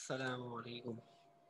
अस्सलामु अलैकुम।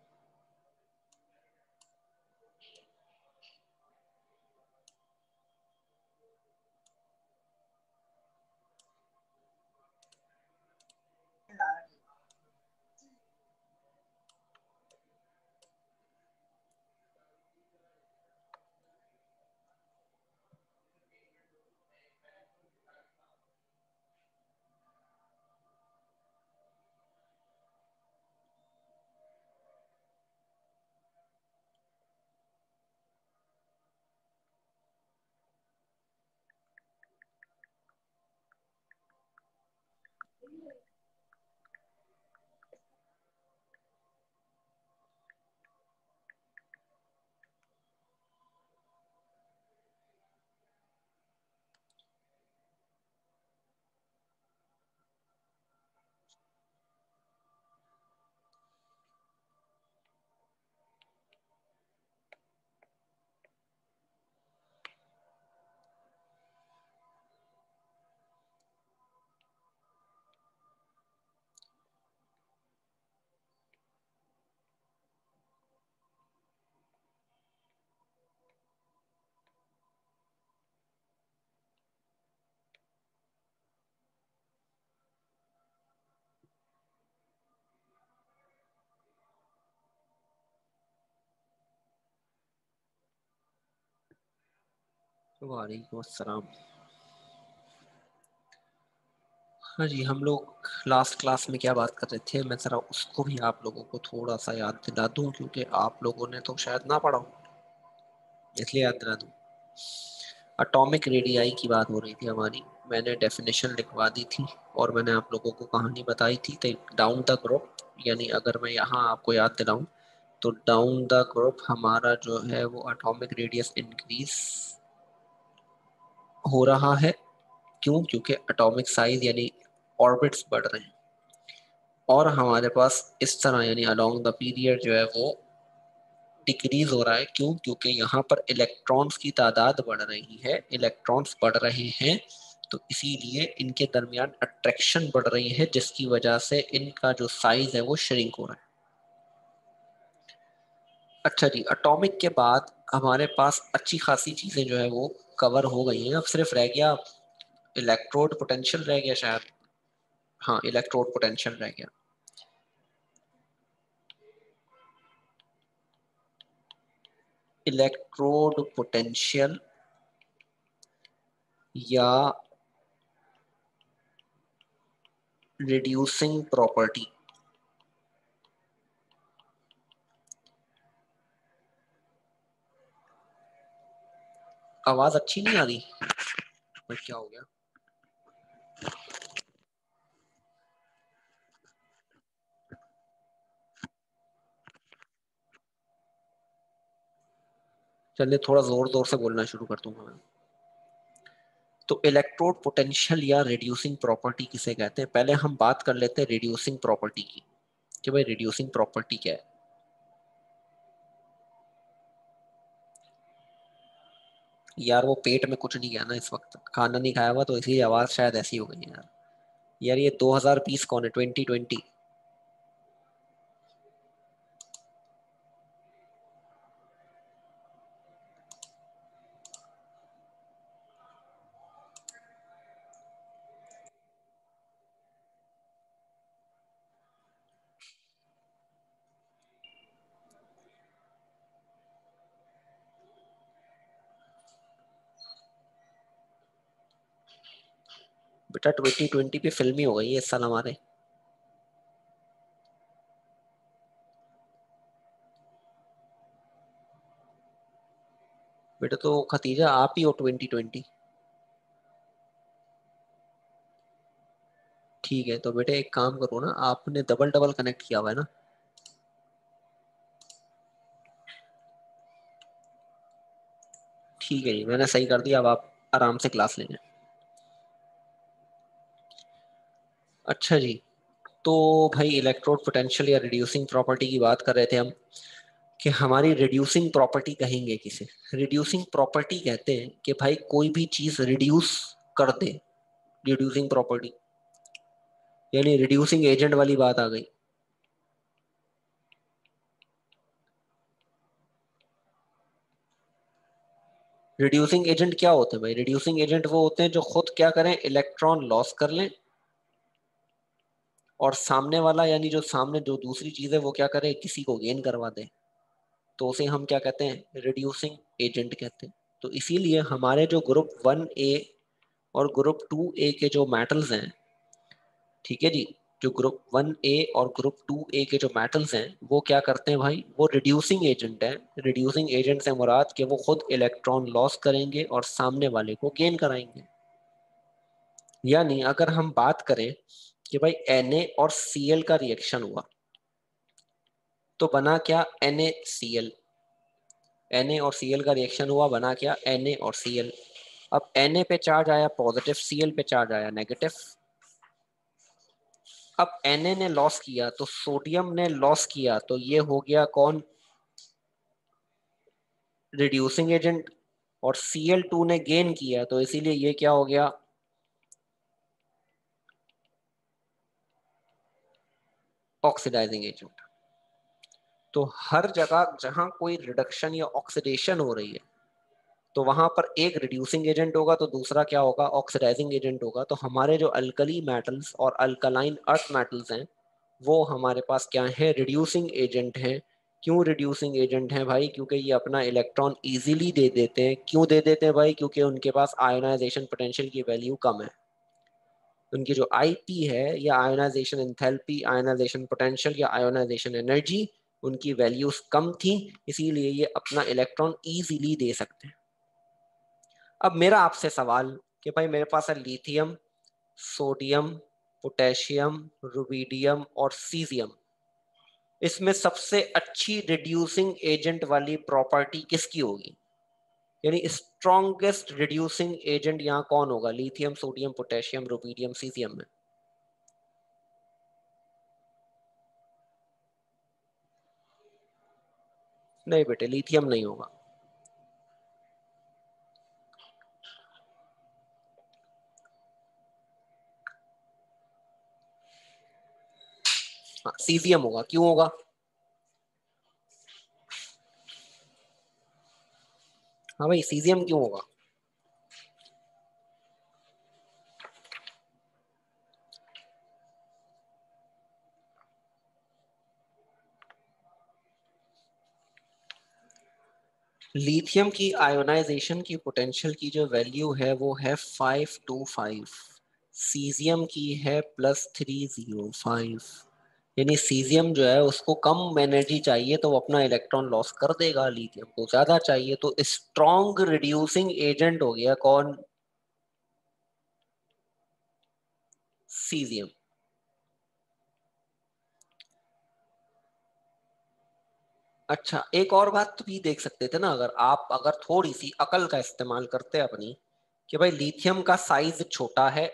वालेकुम अस्सलाम। हाँ जी, हम लोग लास्ट क्लास में क्या बात कर रहे थे, मैं ज़रा उसको भी आप लोगों को थोड़ा सा याद दिला दूं, क्योंकि आप लोगों ने तो शायद ना पढ़ा हो, इसलिए याद दिला दूं। एटॉमिक रेडियाई की बात हो रही थी हमारी। मैंने डेफिनेशन लिखवा दी थी और मैंने आप लोगों को कहानी बताई थी। तो डाउन द ग्रुप, यानी अगर मैं यहाँ आपको याद दिलाऊं तो डाउन द ग्रुप हमारा जो है वो एटॉमिक रेडियस इंक्रीज हो रहा है। क्यों? क्योंकि एटॉमिक साइज यानी ऑर्बिट्स बढ़ रहे हैं, और हमारे पास इस तरह यानी अलोंग द पीरियड जो है वो डिक्रीज हो रहा है। क्यों? क्योंकि यहाँ पर इलेक्ट्रॉन्स की तादाद बढ़ रही है, इलेक्ट्रॉन्स बढ़ रहे हैं, तो इसीलिए इनके दरमियान अट्रैक्शन बढ़ रही है, जिसकी वजह से इनका जो साइज है वो श्रिंक हो रहा है। अच्छा जी, एटॉमिक के बाद हमारे पास अच्छी खासी चीजें जो है वो कवर हो गई हैं। अब सिर्फ रह गया इलेक्ट्रोड पोटेंशियल रह गया शायद। हाँ, इलेक्ट्रोड पोटेंशियल रह गया। इलेक्ट्रोड पोटेंशियल या रिड्यूसिंग प्रॉपर्टी। आवाज अच्छी नहीं आ रही, क्या हो गया? चलिए थोड़ा जोर जोर से बोलना शुरू कर दूंगा मैं। तो इलेक्ट्रोड पोटेंशियल या रिड्यूसिंग प्रॉपर्टी किसे कहते हैं, पहले हम बात कर लेते हैं रिड्यूसिंग प्रॉपर्टी की, कि भाई रिड्यूसिंग प्रॉपर्टी क्या है। यार वो पेट में कुछ नहीं गया ना, इस वक्त खाना नहीं खाया हुआ, तो इसलिए आवाज शायद ऐसी हो गई है यार। यार ये 2020 कौन है? 2020। बेटा 2020 पे फिल्म ही हो गई है इस साल हमारे। बेटा तो खतीजा आप ही हो 2020। ठीक है, तो बेटे एक काम करो ना, आपने डबल डबल कनेक्ट किया हुआ है ना। ठीक है जी, मैंने सही कर दिया, अब आप आराम से क्लास लेंगे। अच्छा जी, तो भाई इलेक्ट्रोड पोटेंशियल या रिड्यूसिंग प्रॉपर्टी की बात कर रहे थे हम, कि हमारी रिड्यूसिंग प्रॉपर्टी कहेंगे किसे? रिड्यूसिंग प्रॉपर्टी कहते हैं कि भाई कोई भी चीज रिड्यूस कर दे, रिड्यूसिंग प्रॉपर्टी, यानी रिड्यूसिंग एजेंट वाली बात आ गई। रिड्यूसिंग एजेंट क्या होते हैं भाई? रिड्यूसिंग एजेंट वो होते हैं जो खुद क्या करें, इलेक्ट्रॉन लॉस कर लें, और सामने वाला यानी जो सामने जो दूसरी चीज है वो क्या करे, किसी को गेन करवा दे। तो उसे हम क्या कहते हैं, रिड्यूसिंग एजेंट कहते हैं। तो इसीलिए हमारे जो ग्रुप 1A और ग्रुप 2A के जो मेटल्स हैं, ठीक है जी, जो ग्रुप 1A और ग्रुप 2A के जो मेटल्स हैं वो क्या करते हैं भाई, वो रिड्यूसिंग एजेंट है। रिड्यूसिंग एजेंट से मुराद कि वो खुद इलेक्ट्रॉन लॉस करेंगे और सामने वाले को गेन कराएंगे। यानी अगर हम बात करें कि भाई Na और Cl का रिएक्शन हुआ तो बना क्या, NaCl। Na और Cl का रिएक्शन हुआ, बना क्या, Na और Cl। अब Na पे चार्ज आया पॉजिटिव, Cl पे चार्ज आया नेगेटिव। अब Na ने लॉस किया तो सोडियम ने लॉस किया, तो ये हो गया कौन, रिड्यूसिंग एजेंट। और Cl2 ने गेन किया तो इसीलिए ये क्या हो गया, ऑक्सीडाइजिंग एजेंट। तो हर जगह जहां कोई रिडक्शन या ऑक्सीडेशन हो रही है तो वहां पर एक रिड्यूसिंग एजेंट होगा तो दूसरा क्या होगा, ऑक्सीडाइजिंग एजेंट होगा। तो हमारे जो अल्कली मेटल्स और अल्कलाइन अर्थ मेटल्स हैं वो हमारे पास क्या है, रिड्यूसिंग एजेंट हैं। क्यों रिड्यूसिंग एजेंट हैं भाई, क्योंकि ये अपना इलेक्ट्रॉन इजीली दे देते हैं। क्यों दे देते हैं भाई, क्योंकि उनके पास आयोनाइजेशन पोटेंशियल की वैल्यू कम है। उनकी जो आईपी है या आयोनाइजेशन एंथैल्पी, आयोनाइजेशन पोटेंशियल या आयोनाइजेशन एनर्जी, उनकी वैल्यूज कम थी, इसीलिए ये अपना इलेक्ट्रॉन इजीली दे सकते हैं। अब मेरा आपसे सवाल कि भाई मेरे पास है लिथियम, सोडियम, पोटेशियम, रुबिडियम और सीजियम। इसमें सबसे अच्छी रिड्यूसिंग एजेंट वाली प्रॉपर्टी किसकी होगी, यानी स्ट्रॉन्गेस्ट रिड्यूसिंग एजेंट यहाँ कौन होगा, lithium, sodium, potassium, rubidium, caesium में? नहीं बेटे, लिथियम नहीं होगा। हाँ, सीजियम होगा। क्यों होगा? हाँ भाई, सीजियम क्यों होगा? लिथियम की आयोनाइजेशन की पोटेंशियल की जो वैल्यू है वो है 525। सीजियम की है +305। यानी सीजियम जो है उसको कम एनर्जी चाहिए तो वो अपना इलेक्ट्रॉन लॉस कर देगा, लिथियम को ज्यादा चाहिए। तो स्ट्रॉन्ग रिड्यूसिंग एजेंट हो गया कौन, सीजियम। अच्छा, एक और बात तो भी देख सकते थे ना, अगर आप अगर थोड़ी सी अकल का इस्तेमाल करते अपनी, कि भाई लिथियम का साइज छोटा है,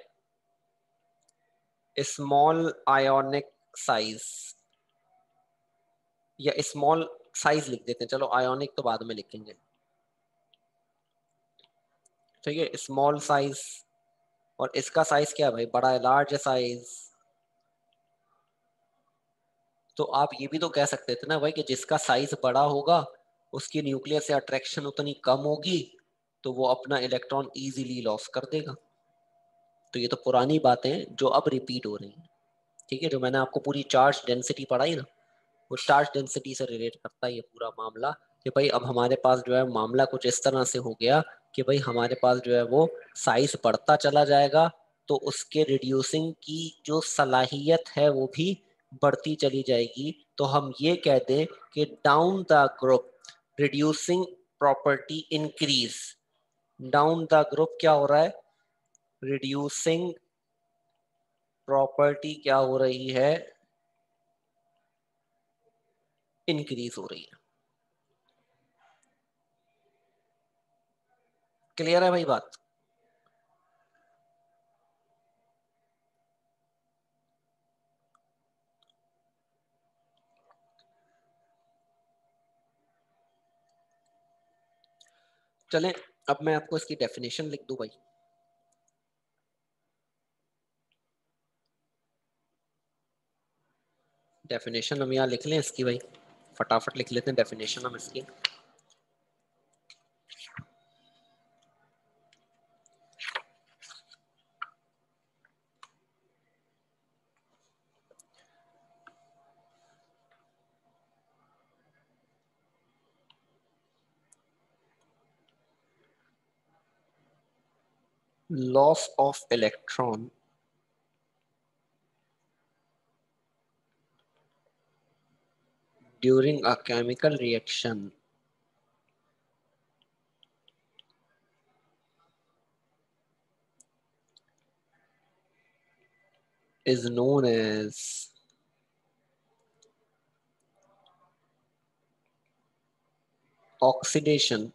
स्मॉल आयोनिक साइज, या स्मॉल साइज लिख देते हैं, चलो आयोनिक तो बाद में लिखेंगे, ठीक है, स्मॉल साइज। और इसका साइज क्या है भाई, बड़ा है, लार्ज साइज। तो आप ये भी तो कह सकते थे ना भाई कि जिसका साइज बड़ा होगा उसकी न्यूक्लियस से अट्रैक्शन उतनी कम होगी तो वो अपना इलेक्ट्रॉन इजीली लॉस कर देगा। तो ये तो पुरानी बातें जो अब रिपीट हो रही हैं, ठीक है। जो मैंने आपको पूरी चार्ज डेंसिटी पढ़ाई ना, वो चार्ज डेंसिटी से रिलेट करता है ये पूरा मामला। कि भाई अब हमारे पास जो है मामला कुछ इस तरह से हो गया कि भाई हमारे पास जो है वो साइज बढ़ता चला जाएगा तो उसके रिड्यूसिंग की जो सलाहियत है वो भी बढ़ती चली जाएगी। तो हम ये कह दें कि down the group reducing property increase. Down the group क्या हो रहा है, रिड्यूसिंग प्रॉपर्टी क्या हो रही है, इंक्रीज हो रही है। क्लियर है भाई बात? चलें, अब मैं आपको इसकी डेफिनेशन लिख दूं भाई। डेफिनेशन हम यहाँ लिख लें इसकी भाई, फटाफट लिख लेते हैं डेफिनेशन हम इसकी। loss of electron during a chemical reaction is known as oxidation,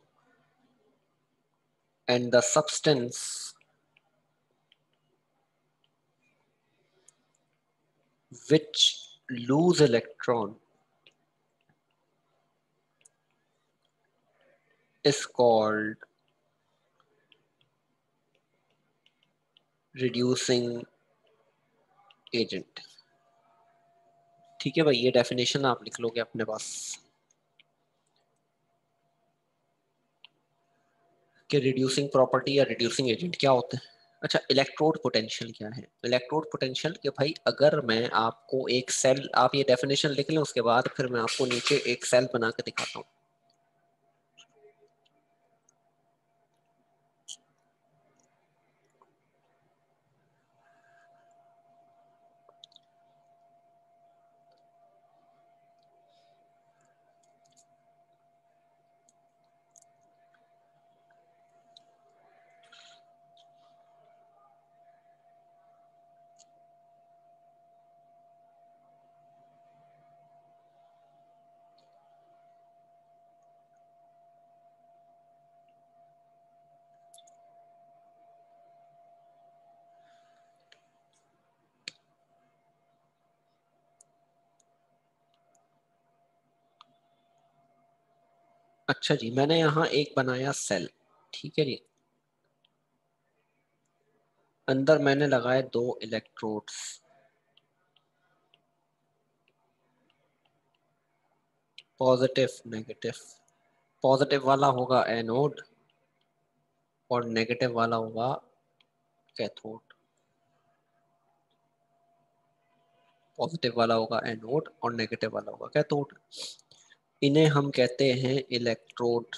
and the substance which lose electron is called reducing agent। ठीक है भाई, ये डेफिनेशन आप लिख लोगे अपने पास कि रिड्यूसिंग प्रॉपर्टी या रिड्यूसिंग एजेंट क्या होता है। अच्छा, इलेक्ट्रोड पोटेंशियल क्या है? इलेक्ट्रोड पोटेंशियल कि भाई अगर मैं आपको एक सेल, आप ये डेफिनेशन लिख लें, उसके बाद फिर मैं आपको नीचे एक सेल बना के दिखाता हूँ। अच्छा जी, मैंने यहाँ एक बनाया सेल, ठीक है जी। अंदर मैंने लगाए 2 इलेक्ट्रोड्स, पॉजिटिव नेगेटिव। पॉजिटिव वाला होगा एनोड और नेगेटिव वाला होगा कैथोड। पॉजिटिव वाला होगा एनोड और नेगेटिव वाला होगा कैथोड। इन्हें हम कहते हैं इलेक्ट्रोड।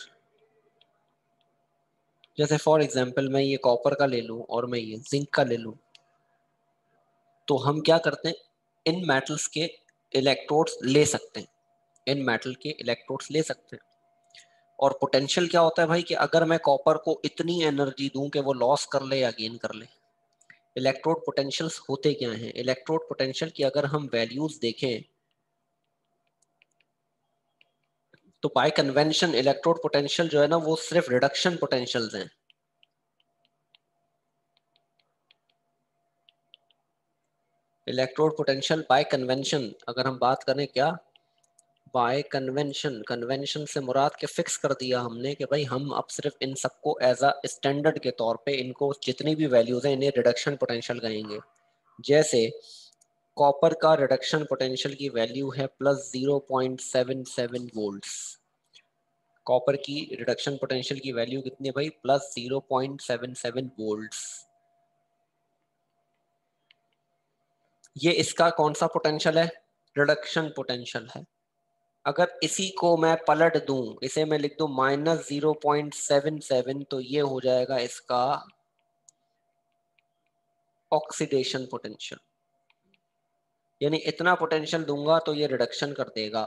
जैसे फॉर एग्जांपल मैं ये कॉपर का ले लूं और मैं ये जिंक का ले लूं, तो हम क्या करते हैं, इन मेटल्स के इलेक्ट्रोड्स ले सकते हैं, इन मेटल के इलेक्ट्रोड्स ले सकते हैं। और पोटेंशियल क्या होता है भाई कि अगर मैं कॉपर को इतनी एनर्जी दूं कि वो लॉस कर ले या गेन कर ले। इलेक्ट्रोड पोटेंशियल्स होते क्या हैं? इलेक्ट्रोड पोटेंशियल की अगर हम वैल्यूज देखें तो बाय कन्वेंशन इलेक्ट्रोड पोटेंशियल जो है ना वो सिर्फ रिडक्शन पोटेंशियल्स हैं। इलेक्ट्रोड पोटेंशियल बाय कन्वेंशन अगर हम बात करें, क्या बाय कन्वेंशन, कन्वेंशन से मुराद के फिक्स कर दिया हमने कि भाई हम अब सिर्फ इन सबको एज अ स्टैंडर्ड के तौर पे इनको जितनी भी वैल्यूज हैं इन्हें रिडक्शन पोटेंशियल कहेंगे। जैसे कॉपर का रिडक्शन पोटेंशियल की वैल्यू है +0.77 वोल्ट्स। कॉपर की रिडक्शन पोटेंशियल की वैल्यू कितनी है भाई? +0.77 वोल्ट्स। ये इसका कौन सा पोटेंशियल है? रिडक्शन पोटेंशियल है। अगर इसी को मैं पलट दूं, इसे मैं लिख दूं -0.77, तो ये हो जाएगा इसका ऑक्सीडेशन पोटेंशियल। यानी इतना पोटेंशियल दूंगा तो ये रिडक्शन कर देगा,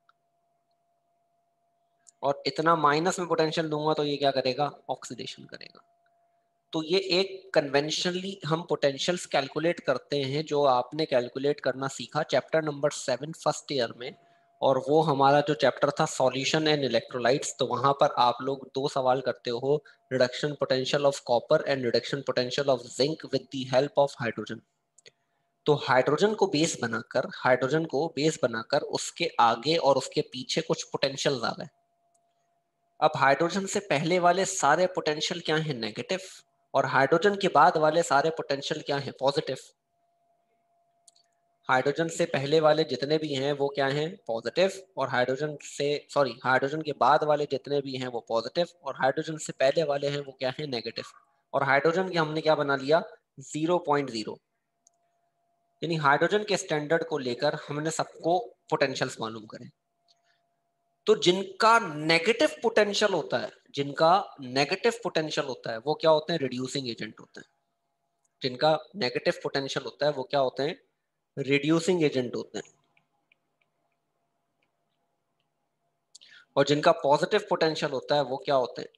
और इतना माइनस में पोटेंशियल दूंगा तो ये क्या करेगा? ऑक्सीडेशन करेगा। तो ये एक कन्वेंशनली हम पोटेंशियल्स कैलकुलेट करते हैं, जो आपने कैलकुलेट करना सीखा चैप्टर नंबर 7 फर्स्ट ईयर में। और वो हमारा जो चैप्टर था सॉल्यूशन एंड इलेक्ट्रोलाइट्स, तो वहां पर आप लोग 2 सवाल करते हो, reduction potential of copper and reduction potential of zinc with the help of hydrogen. तो हाइड्रोजन को बेस बनाकर उसके आगे और उसके पीछे कुछ पोटेंशियल आ गए। अब हाइड्रोजन से पहले वाले सारे पोटेंशियल क्या है? नेगेटिव। और हाइड्रोजन के बाद वाले सारे पोटेंशियल क्या है? पॉजिटिव। हाइड्रोजन से पहले वाले जितने भी हैं वो क्या हैं? पॉजिटिव। और हाइड्रोजन के बाद वाले जितने भी हैं वो पॉजिटिव, और हाइड्रोजन से पहले वाले हैं वो क्या है? नेगेटिव। और हाइड्रोजन के हमने क्या बना लिया? 0.0। यानी हाइड्रोजन के स्टैंडर्ड को लेकर हमने सबको पोटेंशियल्स मालूम करें। तो जिनका नेगेटिव पोटेंशियल होता है, जिनका नेगेटिव पोटेंशियल होता है वो क्या होते हैं, रिड्यूसिंग एजेंट होते हैं। जिनका नेगेटिव पोटेंशियल होता है वो क्या होते हैं, रिड्यूसिंग एजेंट होते हैं। और जिनका पॉजिटिव पोटेंशियल होता है वो क्या होते हैं,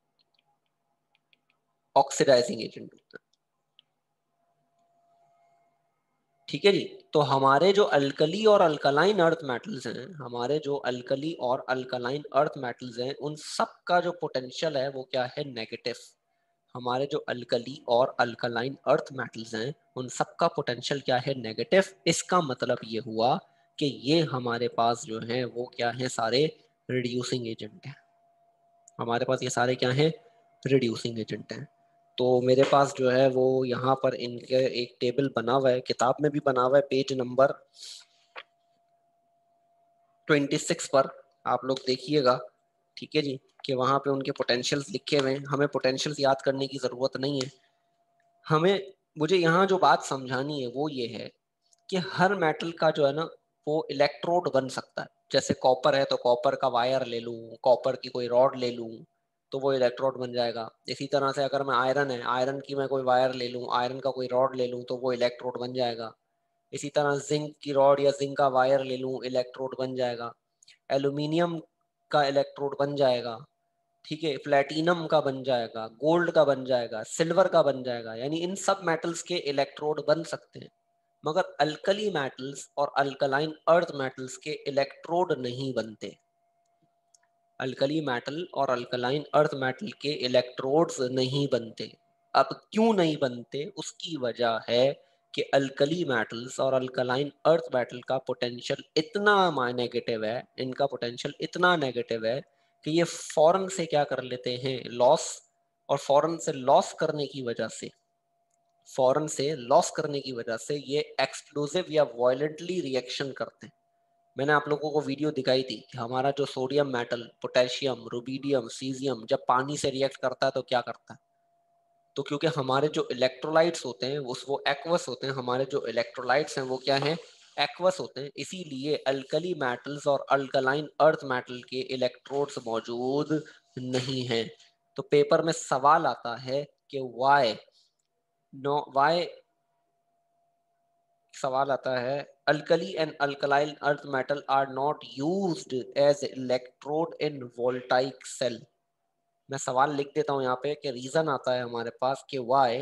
ऑक्सीडाइजिंग एजेंट होते हैं। ठीक है जी। तो हमारे जो अल्कली और अल्कलाइन अर्थ मेटल्स हैं, हमारे जो अल्कली और अल्कलाइन अर्थ मेटल्स हैं, उन सब का जो पोटेंशियल है वो क्या है, नेगेटिव। हमारे जो अल्कली और अल्कलाइन अर्थ मेटल्स हैं उन सब का पोटेंशियल क्या है, नेगेटिव। इसका मतलब ये हुआ कि ये हमारे पास जो है वो क्या है, सारे रिड्यूसिंग एजेंट हैं। हमारे पास ये सारे क्या हैं, रिड्यूसिंग एजेंट हैं। तो मेरे पास जो है वो यहाँ पर इनके एक टेबल बना हुआ है, किताब में भी बना हुआ है, पेज नंबर 26 पर आप लोग देखिएगा। ठीक है जी, कि वहाँ पे उनके पोटेंशियल्स लिखे हुए हैं। हमें पोटेंशियल्स याद करने की ज़रूरत नहीं है हमें। मुझे यहाँ जो बात समझानी है वो ये है कि हर मेटल का जो है ना वो इलेक्ट्रोड बन सकता है। जैसे कॉपर है तो कॉपर का वायर ले लूँ, कॉपर की कोई रॉड ले लूँ तो वो इलेक्ट्रोड बन जाएगा। इसी तरह से अगर मैं आयरन है, आयरन की मैं कोई वायर ले लूँ, आयरन का कोई रॉड ले लूँ तो वो इलेक्ट्रोड बन जाएगा। इसी तरह जिंक की रॉड या जिंक का वायर ले लूँ, इलेक्ट्रोड बन जाएगा। एल्यूमिनियम का इलेक्ट्रोड बन जाएगा। ठीक है, प्लेटिनम का बन जाएगा, गोल्ड का बन जाएगा, सिल्वर का बन जाएगा। यानी इन सब मेटल्स के इलेक्ट्रोड बन सकते हैं। मगर अल्कली मेटल्स और अल्कलाइन अर्थ मेटल्स के इलेक्ट्रोड नहीं बनते। अल्कली मेटल और अल्कलाइन अर्थ मेटल के इलेक्ट्रोड्स नहीं बनते। अब क्यों नहीं बनते, उसकी वजह है कि अल्कली मेटल्स और अल्कलाइन अर्थ मेटल का पोटेंशियल इतना नेगेटिव है, इनका पोटेंशियल इतना नेगेटिव है कि ये फौरन से क्या कर लेते हैं, लॉस। और फौरन से लॉस करने की वजह से, फौरन से लॉस करने की वजह से ये एक्सप्लोसिव या वायलेंटली रिएक्शन करते हैं। मैंने आप लोगों को वीडियो दिखाई थी कि हमारा जो sodium metal, potassium, rubidium, caesium जब पानी से रिएक्ट करता है तो क्या करता है। तो क्योंकि हमारे जो इलेक्ट्रोलाइट्स होते हैं वो एक्वस होते हैं, हमारे जो इलेक्ट्रोलाइट्स हैं वो क्या हैं, एक्वस होते हैं। इसीलिए अल्कली मेटल्स और अल्कलाइन अर्थ मेटल के इलेक्ट्रोड्स मौजूद नहीं हैं। तो पेपर में सवाल आता है कि वाई सवाल आता है, alkali and alkaline earth metal are not used as electrode in voltaic cell. मैं सवाल लिख देता हूं यहाँ पे कि रीजन आता है हमारे पास कि वाई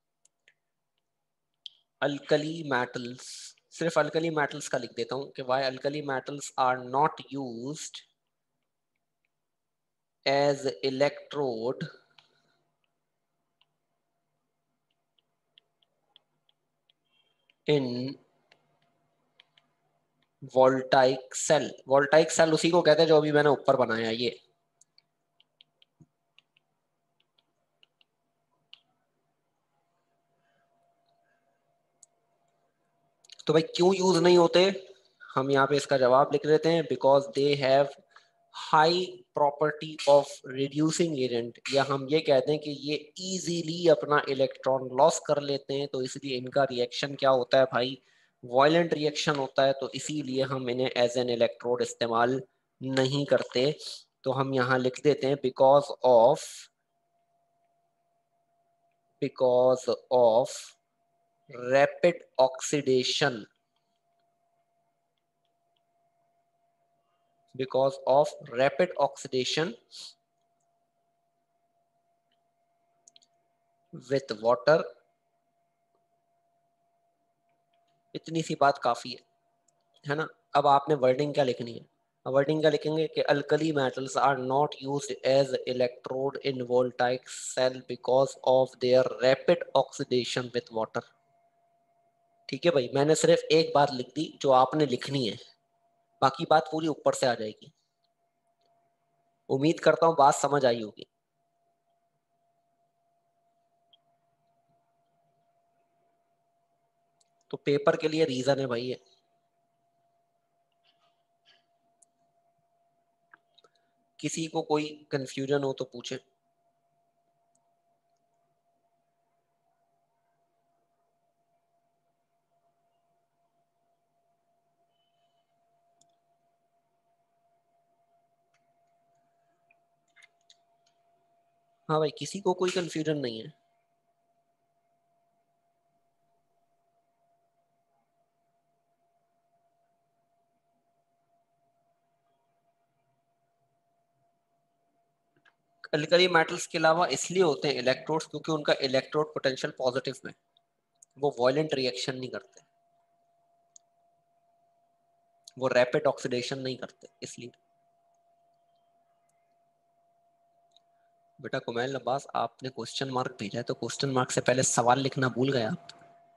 अल्कली मेटल्स, सिर्फ अल्कली मेटल्स का लिख देता हूं कि why alkali metals are not used as electrode in voltaic cell. Voltaic cell उसी को कहते हैं जो अभी मैंने ऊपर बनाया ये। तो भाई क्यों यूज नहीं होते, हम यहाँ पे इसका जवाब लिख लेते हैं, because they have high property of reducing agent. या हम ये कहते हैं कि ये इजीली अपना इलेक्ट्रॉन लॉस कर लेते हैं, तो इसलिए इनका रिएक्शन क्या होता है भाई, वायलेंट रिएक्शन होता है। तो इसीलिए हम इन्हें एज एन इलेक्ट्रोड इस्तेमाल नहीं करते। तो हम यहाँ लिख देते हैं because of rapid oxidation, because of rapid oxidation with water। इतनी सी बात काफी है ना। अब आपने वर्डिंग क्या लिखनी है, वर्डिंग क्या लिखेंगे कि alkali metals are not used as electrode in voltaic cell because of their rapid oxidation with water. ठीक है भाई, मैंने सिर्फ एक बात लिख दी जो आपने लिखनी है, बाकी बात पूरी ऊपर से आ जाएगी। उम्मीद करता हूँ बात समझ आई होगी। तो पेपर के लिए रीजन है भाई ये। किसी को कोई कंफ्यूजन हो तो पूछे। हाँ भाई, किसी को कोई कंफ्यूजन नहीं है। अल्कली मेटल्स के अलावा इसलिए होते हैं इलेक्ट्रोड्स, क्योंकि उनका इलेक्ट्रोड पोटेंशियल पॉजिटिव में, वो वॉयलेंट रिएक्शन नहीं करते, वो रैपिड ऑक्सीडेशन नहीं करते, इसलिए। बेटा कुमैल अब्बास, आपने क्वेश्चन मार्क भेजा है तो क्वेश्चन मार्क से पहले सवाल लिखना भूल गए आप।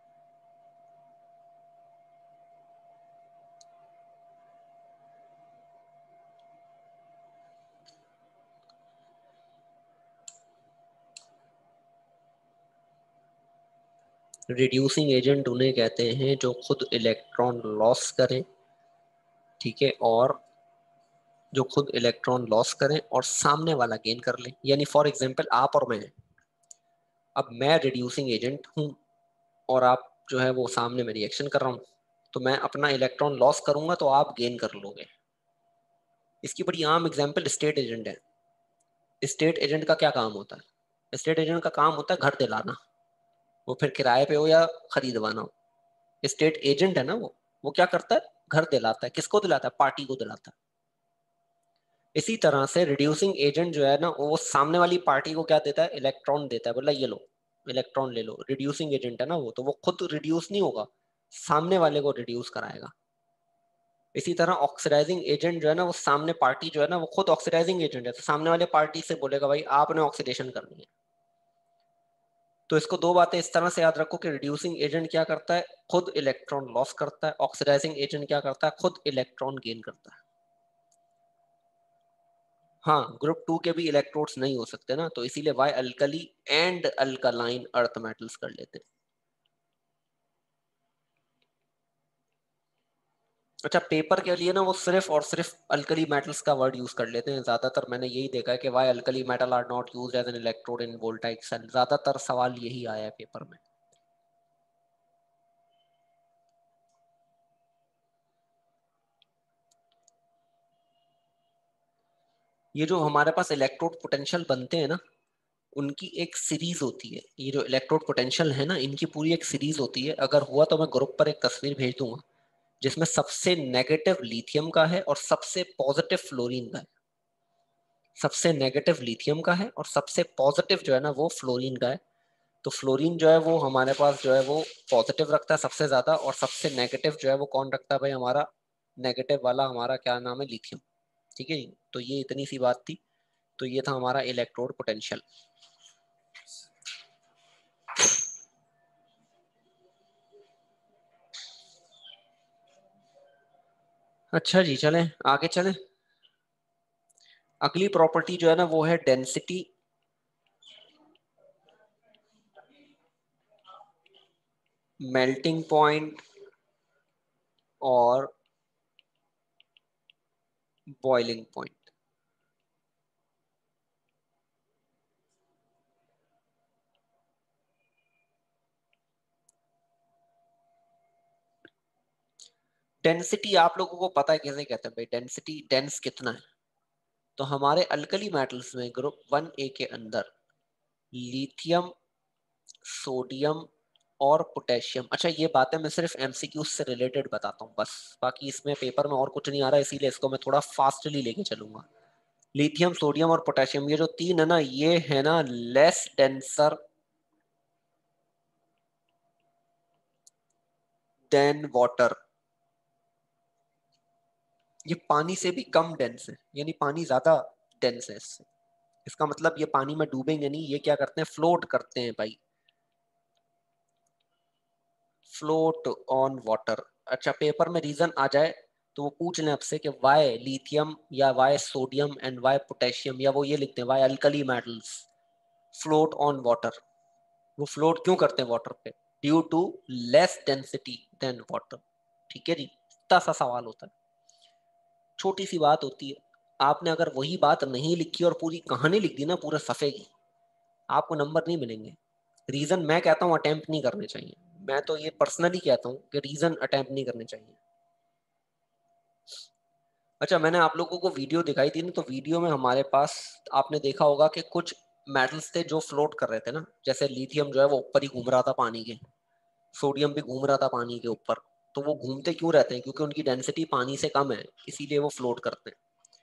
रिड्यूसिंग एजेंट उन्हें कहते हैं जो खुद इलेक्ट्रॉन लॉस करें, ठीक है, और जो खुद इलेक्ट्रॉन लॉस करें और सामने वाला गेन कर ले। यानी फॉर एग्जांपल आप और मैं, अब मैं रिड्यूसिंग एजेंट हूं और आप जो है वो सामने में रिएक्शन कर रहा हूं, तो मैं अपना इलेक्ट्रॉन लॉस करूंगा तो आप गेन कर लोगे। इसकी बड़ी आम एग्जांपल स्टेट एजेंट है। स्टेट एजेंट का क्या काम होता है? स्टेट एजेंट का काम होता है घर दिलाना, वो फिर किराए पे हो या खरीदवाना हो। स्टेट एजेंट है ना वो क्या करता है? घर दिलाता है। किसको दिलाता है? पार्टी को दिलाता है। इसी तरह से रिड्यूसिंग एजेंट जो है ना, वो सामने वाली पार्टी को क्या देता है? इलेक्ट्रॉन देता है, बोला ये लो इलेक्ट्रॉन ले लो। रिड्यूसिंग एजेंट है ना वो, तो वो खुद रिड्यूस नहीं होगा, सामने वाले को रिड्यूस कराएगा। इसी तरह ऑक्सीडाइजिंग एजेंट जो है ना, वो सामने पार्टी जो है ना, वो खुद ऑक्सीडाइजिंग एजेंट है, तो सामने वाले पार्टी से बोलेगा भाई आपने ऑक्सीडेशन करनी है। तो इसको दो बातें इस तरह से याद रखो कि रिड्यूसिंग एजेंट क्या करता है? खुद इलेक्ट्रॉन लॉस करता है। ऑक्सीडाइजिंग एजेंट क्या करता है? खुद इलेक्ट्रॉन गेन करता है। हाँ, ग्रुप टू के भी इलेक्ट्रोड्स नहीं हो सकते ना, तो इसीलिए why alkali and alkaline earth metals कर लेते हैं। अच्छा, पेपर के लिए ना वो सिर्फ और सिर्फ अल्कली मेटल्स का वर्ड यूज कर लेते हैं ज्यादातर। मैंने यही देखा है कि why alkali metal are not used as an electrode in voltaic cell, ज्यादातर सवाल यही आया है पेपर में। ये जो हमारे पास इलेक्ट्रोड पोटेंशियल बनते हैं ना, उनकी एक सीरीज होती है। ये जो इलेक्ट्रोड पोटेंशियल है ना, इनकी पूरी एक सीरीज होती है। अगर हुआ तो मैं ग्रुप पर एक तस्वीर भेज दूंगा, जिसमें सबसे नेगेटिव लिथियम का है और सबसे पॉजिटिव फ्लोरीन का है। सबसे नेगेटिव लिथियम का है और सबसे पॉजिटिव जो है ना वो फ्लोरीन का है। तो फ्लोरीन जो है वो हमारे पास जो है वो पॉजिटिव रखता है सबसे ज्यादा, और सबसे नेगेटिव जो है वो कौन रखता है भाई? हमारा नेगेटिव वाला हमारा क्या नाम है? लिथियम। ठीक है जी, तो ये इतनी सी बात थी। तो ये था हमारा इलेक्ट्रोड पोटेंशियल। अच्छा जी, चलें आगे चलें। अगली प्रॉपर्टी जो है ना वो है डेंसिटी, मेल्टिंग पॉइंट और बॉइलिंग पॉइंट। डेंसिटी आप लोगों को पता है कैसे कहते हैं भाई? डेंसिटी, डेंस कितना है। तो हमारे अल्कली मेटल्स में ग्रुप 1A के अंदर लिथियम, सोडियम और पोटेशियम। अच्छा, ये बातें मैं सिर्फ एमसीक्यू से रिलेटेड बताता हूँ बस, बाकी इसमें पेपर में और कुछ नहीं आ रहा, इसीलिए इसको मैं थोड़ा फास्टली लेके चलूंगा। लिथियम, सोडियम और पोटेशियम, ये जो तीन है ना, ये है ना लेस डेंसर देन वाटर। ये पानी से भी कम डेंस है, यानी पानी ज्यादा डेंस है इससे। इसका मतलब ये पानी में डूबेंगे नहीं, ये क्या करते हैं? फ्लोट करते हैं भाई, फ्लोट ऑन वाटर। अच्छा, पेपर में रीजन आ जाए तो वो पूछ लें आपसे कि वाई लिथियम या why sodium and why potassium, या वो ये लिखते हैं why alkali metals float on water. वो फ्लोट क्यों करते हैं वाटर पे? Due to less density than water. ठीक है जी, इतना सा सवाल होता है, छोटी सी बात होती है। आपने अगर वही बात नहीं लिखी और पूरी कहानी लिख दी ना पूरे सफे की, आपको नंबर नहीं मिलेंगे। रीजन मैं कहता हूँ अटेम्प्ट नहीं करने चाहिए। मैं तो ये पर्सनली कहता हूँ कि रीजन अटेम्प्ट नहीं करने चाहिए। अच्छा, मैंने आप लोगों को वीडियो दिखाई थी ना, तो वीडियो में हमारे पास आपने देखा होगा कि कुछ मेटल्स थे जो फ्लोट कर रहे थे ना, जैसे लिथियम जो है वो ऊपर ही घूम रहा था पानी के, सोडियम भी घूम रहा था पानी के ऊपर। तो वो घूमते क्यों रहते हैं? क्योंकि उनकी डेंसिटी पानी से कम है, इसीलिए वो फ्लोट करते हैं।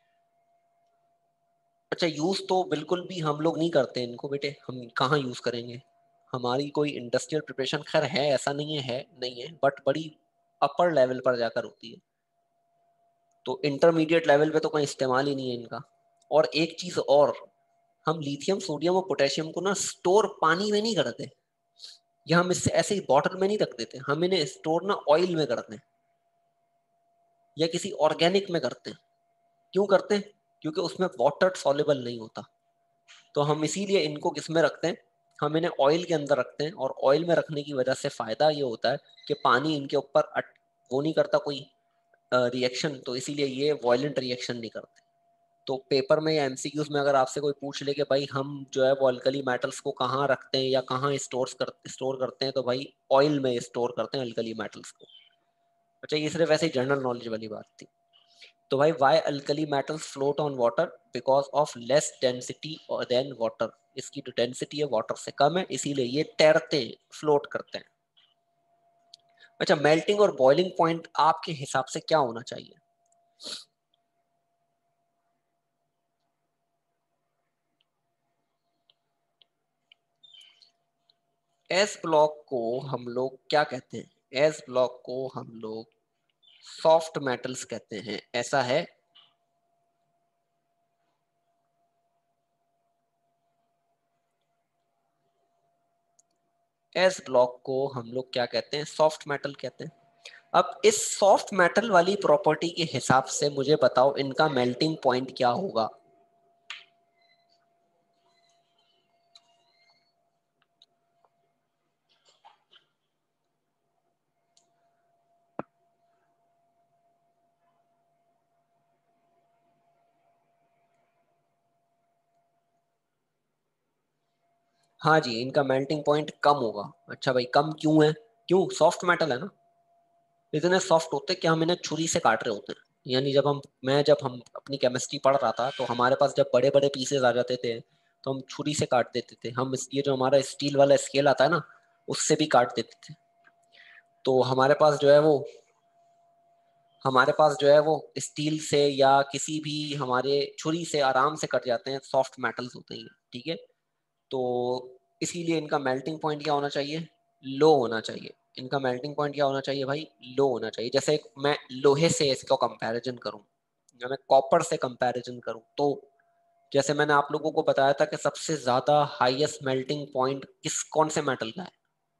अच्छा, यूज तो बिल्कुल भी हम लोग नहीं करते इनको बेटे, हम कहाँ यूज करेंगे? हमारी कोई इंडस्ट्रियल प्रिपरेशन खैर है ऐसा नहीं है, नहीं है, बट बड़ी अपर लेवल पर जाकर होती है। तो इंटरमीडिएट लेवल पे तो कोई इस्तेमाल ही नहीं है इनका। और एक चीज और, हम लिथियम सोडियम और पोटेशियम को ना स्टोर पानी में नहीं करते, या हम इससे ऐसे ही बॉटल में नहीं रख देते, हम इन्हें स्टोर ना ऑयल में करते हैं या किसी ऑर्गेनिक में करते हैं। क्यों करते हैं? क्योंकि उसमें वाटर सॉल्युबल नहीं होता। तो हम इसीलिए इनको किस में रखते हैं, हम इन्हें ऑयल के अंदर रखते हैं। और ऑयल में रखने की वजह से फायदा ये होता है कि पानी इनके ऊपर वो नहीं करता कोई रिएक्शन, तो इसीलिए ये वॉयलेंट रिएक्शन नहीं करते। तो पेपर में या एमसीक्यूज में अगर आपसे कोई पूछ ले कि भाई हम जो है वो अल्कली मेटल्स को कहाँ रखते हैं या कहाँ स्टोर करते हैं, तो भाई ऑयल में स्टोर करते हैं अल्कली मेटल्स को। अच्छा, ये सिर्फ वैसे ही जनरल नॉलेज वाली बात थी। तो भाई why alkali metals float on water? Because of less density than water. इसकी जो डेंसिटी है वाटर से कम है, इसीलिए ये तैरते हैं, फ्लोट करते हैं। अच्छा, मेल्टिंग और बॉइलिंग पॉइंट आपके हिसाब से क्या होना चाहिए? एस ब्लॉक को हम लोग क्या कहते हैं? एस ब्लॉक को हम लोग सॉफ्ट मेटल्स कहते हैं, ऐसा है। एस ब्लॉक को हम लोग क्या कहते हैं? सॉफ्ट मेटल कहते हैं। अब इस सॉफ्ट मेटल वाली प्रॉपर्टी के हिसाब से मुझे बताओ इनका मेल्टिंग पॉइंट क्या होगा? हाँ जी, इनका मेल्टिंग पॉइंट कम होगा। अच्छा भाई, कम क्यों है? क्यों? सॉफ्ट मेटल है ना। इतने सॉफ्ट होते हैं कि हम इन्हें छुरी से काट रहे होते हैं। यानी जब हम अपनी केमिस्ट्री पढ़ रहा था, तो हमारे पास जब बड़े बड़े पीसेज आ जाते थे तो हम छुरी से काट देते थे। हम ये जो हमारा स्टील वाला स्केल आता है ना, उससे भी काट देते थे। तो हमारे पास जो है वो स्टील से या किसी भी हमारे छुरी से आराम से कट जाते हैं, सॉफ्ट मेटल्स होते हैं, ठीक है। तो इसीलिए इनका मेल्टिंग पॉइंट क्या होना चाहिए? लो होना चाहिए। इनका मेल्टिंग पॉइंट क्या होना चाहिए भाई? लो होना चाहिए। जैसे मैं लोहे से इसका कंपैरिजन करूं या मैं कॉपर से कंपैरिजन करूं, तो जैसे मैंने आप लोगों को बताया था कि सबसे ज्यादा हाईएस्ट मेल्टिंग पॉइंट कौन से मेटल का है?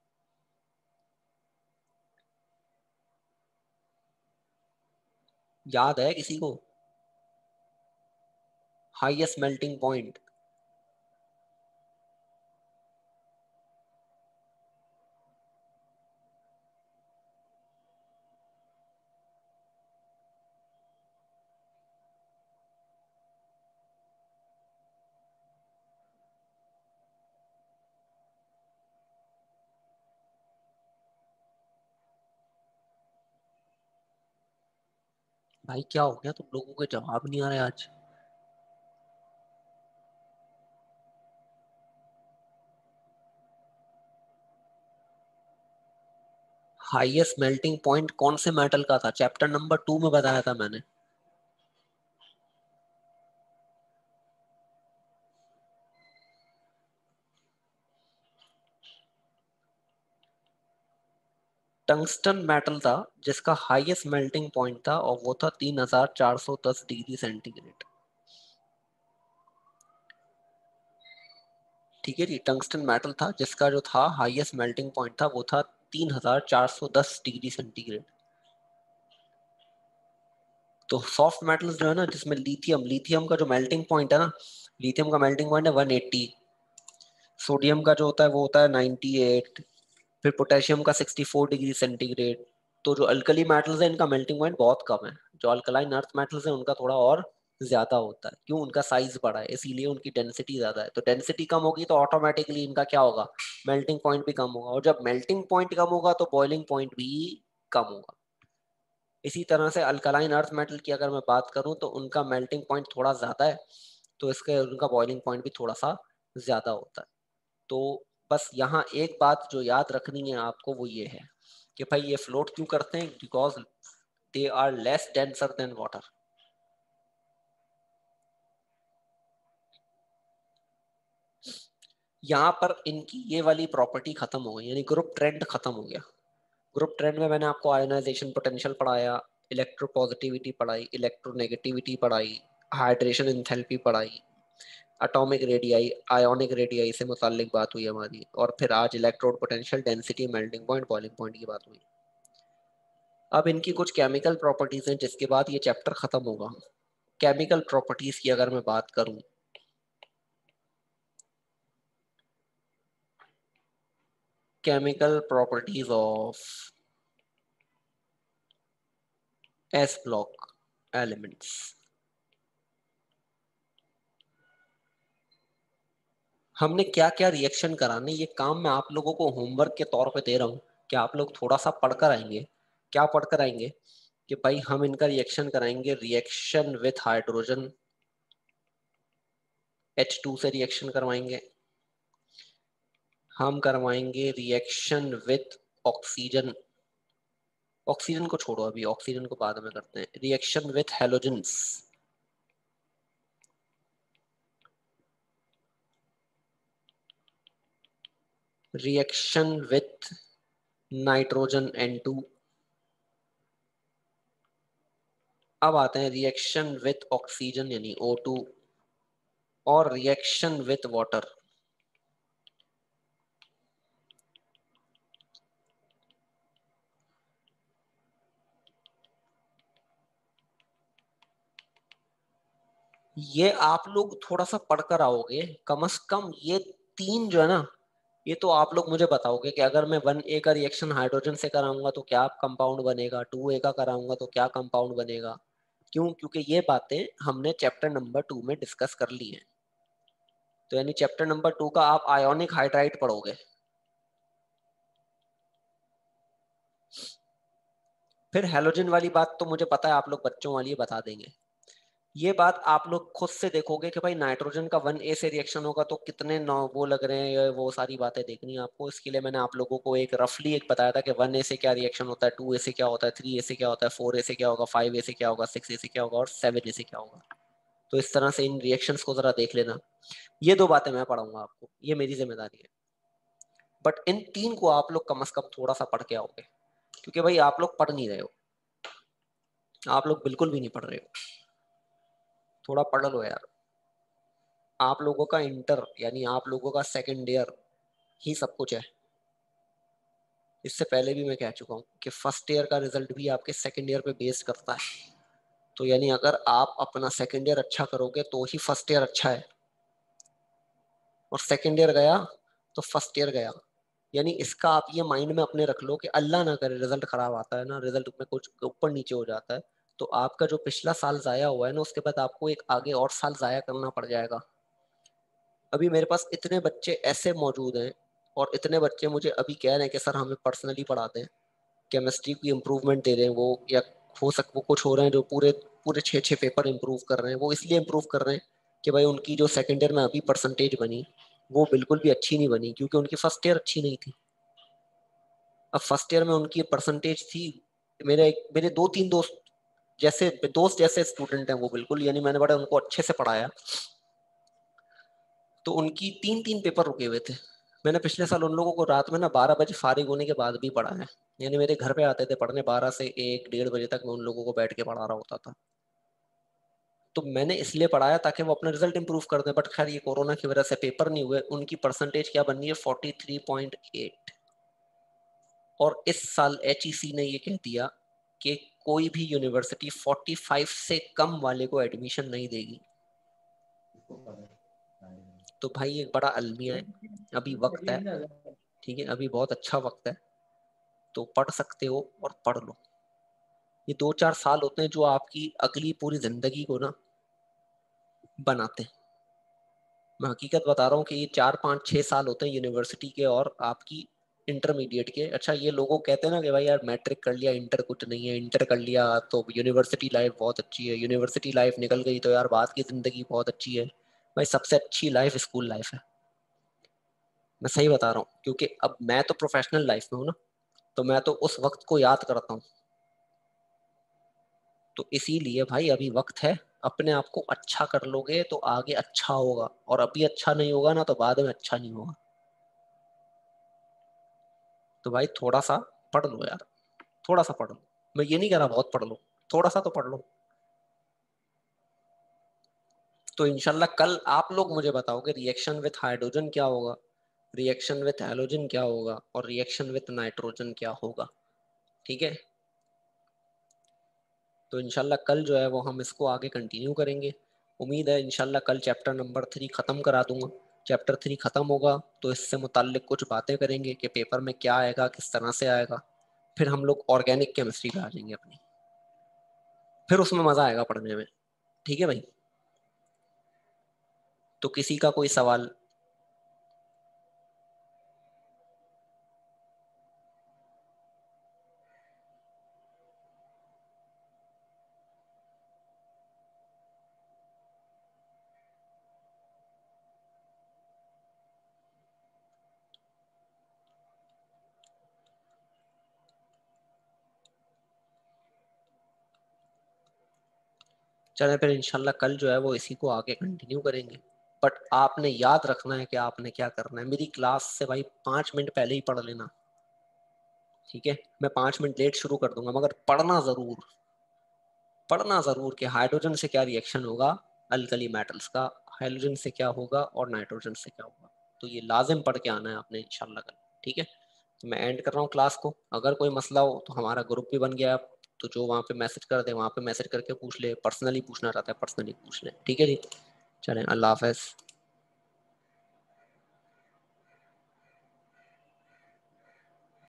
याद है किसी को? Highest melting point? भाई क्या हो गया, तुम लोगों के जवाब नहीं आ रहे आज? हाईएस्ट मेल्टिंग पॉइंट कौन से मेटल का था? चैप्टर नंबर 2 में बताया था मैंने। टंगस्टन मेटल था जिसका हाईएस्ट मेल्टिंग पॉइंट था, और वो था 3410 डिग्री सेंटीग्रेड। ठीक है जी, टंगस्टन मेटल था जिसका जो था हाईएस्ट मेल्टिंग पॉइंट था, वो था 3410 डिग्री सेंटीग्रेड। तो सॉफ्ट मेटल्स जो है ना, जिसमें लिथियम का जो मेल्टिंग पॉइंट है ना, लिथियम का मेल्टिंग पॉइंट है 180। सोडियम का जो होता है वो होता है 98। फिर पोटेशियम का 64 डिग्री सेंटीग्रेड। तो जो अल्कली मेटल्स है इनका मेल्टिंग पॉइंट बहुत कम है। जो अल्कलाइन अर्थ मेटल्स है उनका थोड़ा और ज्यादा होता है। क्यों? उनका साइज बड़ा है, इसीलिए उनकी डेंसिटी ज्यादा है। तो डेंसिटी कम होगी तो ऑटोमेटिकली इनका क्या होगा? मेल्टिंग पॉइंट भी कम होगा। और जब मेल्टिंग पॉइंट कम होगा तो बॉइलिंग पॉइंट भी कम होगा। इसी तरह से अल्कलाइन अर्थ मेटल की अगर मैं बात करूं तो उनका मेल्टिंग पॉइंट थोड़ा ज्यादा है, तो इसके उनका बॉइलिंग पॉइंट भी थोड़ा सा ज्यादा होता है। तो बस यहाँ एक बात जो याद रखनी है आपको वो ये है कि भाई ये फ्लोट क्यों करते हैं, because they are less denser than water. यहाँ पर इनकी ये वाली प्रॉपर्टी खत्म हो गई, यानी ग्रुप ट्रेंड खत्म हो गया। ग्रुप ट्रेंड में मैंने आपको आयोनाइजेशन पोटेंशियल पढ़ाया, इलेक्ट्रोपॉजिटिविटी पढ़ाई, इलेक्ट्रोनेगेटिविटी पढ़ाई, हाइड्रेशन इंथैल्पी पढ़ाई, एटॉमिक रेडियाई, आयोनिक रेडियाई से मुताल्लिक बात हुई हमारी, और फिर आज electrode potential, density, melting point, boiling point की बात हुई। अब इनकी कुछ केमिकल प्रॉपर्टीज हैं जिसके बाद ये चैप्टर खत्म होगा। केमिकल प्रॉपर्टीज की अगर मैं बात करूं, chemical properties of s block elements. हमने क्या क्या रिएक्शन कराने, ये काम मैं आप लोगों को होमवर्क के तौर पे दे रहा हूँ कि आप लोग थोड़ा सा पढ़कर आएंगे। क्या पढ़कर आएंगे कि भाई हम इनका रिएक्शन कराएंगे, रिएक्शन विथ हाइड्रोजन, H2 से रिएक्शन करवाएंगे, हम करवाएंगे रिएक्शन विथ ऑक्सीजन, ऑक्सीजन को छोड़ो अभी, ऑक्सीजन को बाद में करते हैं, reaction with halogens, reaction with nitrogen N2। अब आते हैं रिएक्शन विथ ऑक्सीजन यानी O2, और रिएक्शन विथ वाटर। ये आप लोग थोड़ा सा पढ़कर आओगे, कम से कम ये तीन जो है ना, ये तो आप लोग मुझे बताओगे कि अगर मैं 1A का रिएक्शन हाइड्रोजन से कराऊंगा तो क्या कंपाउंड बनेगा, 2A का कराऊंगा तो क्या कंपाउंड बनेगा। क्यों? क्योंकि ये बातें हमने चैप्टर नंबर 2 में डिस्कस कर ली हैं। तो यानी चैप्टर नंबर 2 का आप आयोनिक हाइड्राइड पढ़ोगे। फिर हैलोजन वाली बात तो मुझे पता है आप लोग बच्चों वाली बता देंगे। ये बात आप लोग खुद से देखोगे कि भाई नाइट्रोजन का 1A से रिएक्शन होगा तो कितने नौ वो लग रहे हैं, वो सारी बातें देखनी है आपको। इसके लिए मैंने आप लोगों को एक रफली एक बताया था कि 1A से क्या रिएक्शन होता है, 2A से क्या होता है, 3A से क्या होता है, 4A से क्या होगा, 5A से क्या होगा, 6A से क्या होगा और 7A से क्या होगा। तो इस तरह से इन रिएक्शंस को जरा देख लेना। ये दो बातें मैं पढ़ाऊंगा आपको, ये मेरी जिम्मेदारी है। बट इन तीन को आप लोग कम से कम थोड़ा सा पढ़ के आओगे, क्योंकि भाई आप लोग पढ़ नहीं रहे हो, आप लोग बिल्कुल भी नहीं पढ़ रहे हो। थोड़ा पढ़ लो यार। आप लोगों का इंटर यानी आप लोगों का सेकेंड ईयर ही सब कुछ है। इससे पहले भी मैं कह चुका हूँ कि फर्स्ट ईयर का रिजल्ट भी आपके सेकेंड ईयर पे बेस्ड करता है। तो यानी अगर आप अपना सेकेंड ईयर अच्छा करोगे तो ही फर्स्ट ईयर अच्छा है, और सेकेंड ईयर गया तो फर्स्ट ईयर गया। यानी इसका आप ये माइंड में अपने रख लो कि अल्लाह ना करे रिजल्ट खराब आता है ना, रिजल्ट में कुछ ऊपर नीचे हो जाता है, तो आपका जो पिछला साल जाया हुआ है ना, उसके बाद आपको एक आगे और साल जाया करना पड़ जाएगा। अभी मेरे पास इतने बच्चे ऐसे मौजूद हैं, और इतने बच्चे मुझे अभी कह रहे हैं कि सर हमें पर्सनली पढ़ाते हैं, केमिस्ट्री की इम्प्रूवमेंट दे रहे हैं वो, या हो सक वो कुछ हो रहे हैं जो पूरे पूरे 6-6 पेपर इम्प्रूव कर रहे हैं। वो इसलिए इम्प्रूव कर रहे हैं कि भाई उनकी जो सेकेंड ईयर में अभी परसेंटेज बनी वो बिल्कुल भी अच्छी नहीं बनी, क्योंकि उनकी फर्स्ट ईयर अच्छी नहीं थी। अब फर्स्ट ईयर में उनकी परसेंटेज थी, मेरे 2-3 दोस्त जैसे स्टूडेंट हैं वो बिल्कुल, यानी मैंने बड़ा उनको अच्छे से पढ़ाया, तो उनकी 3-3 पेपर रुके हुए थे। मैंने पिछले साल उन लोगों को रात में ना 12 बजे फारिग होने के बाद भी पढ़ा है। यानी मेरे घर पे आते थे पढ़ने, 12 से 1-1:30 बजे तक मैं उन लोगों को बैठ के पढ़ा रहा होता था। तो मैंने इसलिए पढ़ाया ताकि वो अपना रिजल्ट इंप्रूव कर दें। बट खैर ये कोरोना की वजह से पेपर नहीं हुए। उनकी परसेंटेज क्या बननी है, 43.8। और इस साल HEC ने ये कह दिया कि कोई भी यूनिवर्सिटी 45 से कम वाले को एडमिशन नहीं देगी। तो भाई एक बड़ा अलमिया है, अभी वक्त है, ठीक है, अभी बहुत अच्छा वक्त है, तो पढ़ सकते हो और पढ़ लो। ये 2-4 साल होते हैं जो आपकी अगली पूरी जिंदगी को ना बनाते हैं। मैं हकीकत बता रहा हूँ कि ये 4-5-6 साल होते हैं यूनिवर्सिटी के और आपकी इंटरमीडिएट के। अच्छा ये लोगों कहते हैं ना कि भाई यार मैट्रिक कर लिया इंटर कुछ नहीं है, इंटर कर लिया तो यूनिवर्सिटी लाइफ बहुत अच्छी है, यूनिवर्सिटी लाइफ निकल गई तो यार बाद की जिंदगी बहुत अच्छी है। भाई सबसे अच्छी लाइफ स्कूल लाइफ है। मैं सही बता रहा हूँ, क्योंकि अब मैं तो प्रोफेशनल लाइफ में हूँ ना, तो मैं तो उस वक्त को याद करता हूँ। तो इसीलिए भाई अभी वक्त है, अपने आप को अच्छा कर लोगे तो आगे अच्छा होगा, और अभी अच्छा नहीं होगा ना तो बाद में अच्छा नहीं होगा। तो भाई थोड़ा सा पढ़ लो यार, थोड़ा सा पढ़ लो। मैं ये नहीं कह रहा बहुत पढ़ लो, थोड़ा सा तो पढ़ लो। तो इंशाल्लाह कल आप लोग मुझे बताओगे रिएक्शन विथ हाइड्रोजन क्या होगा, रिएक्शन विथ हैलोजन क्या होगा, और रिएक्शन विथ नाइट्रोजन क्या होगा। ठीक है। तो इंशाल्लाह कल जो है वो हम इसको आगे कंटिन्यू करेंगे। उम्मीद है इंशाल्लाह कल चैप्टर नंबर 3 ख़त्म करा दूंगा। चैप्टर 3 ख़त्म होगा तो इससे मुताल्लिक कुछ बातें करेंगे कि पेपर में क्या आएगा, किस तरह से आएगा। फिर हम लोग ऑर्गेनिक केमिस्ट्री पे आ जाएंगे अपनी, फिर उसमें मज़ा आएगा पढ़ने में। ठीक है भाई। तो किसी का कोई सवाल? चले फिर इंशाल्लाह कल जो है वो इसी को आगे कंटिन्यू करेंगे। बट आपने याद रखना है कि आपने क्या करना है। मेरी क्लास से भाई 5 मिनट पहले ही पढ़ लेना। ठीक है। मैं 5 मिनट लेट शुरू कर दूंगा, मगर पढ़ना जरूर, पढ़ना जरूर कि हाइड्रोजन से क्या रिएक्शन होगा अल्कली मेटल्स का, हाइड्रोजन से क्या होगा और नाइट्रोजन से क्या होगा। तो ये लाजिम पढ़ के आना है आपने इंशाल्लाह कल। ठीक है। तो मैं एंड कर रहा हूँ क्लास को। अगर कोई मसला हो तो हमारा ग्रुप भी बन गया है अब, तो जो वहाँ पे मैसेज कर दे वहाँ पे मैसेज करके पूछ ले, पर्सनली पूछना चाहता है पर्सनली पूछ ले। ठीक है जी। चलें, अल्लाह हाफ़िज़।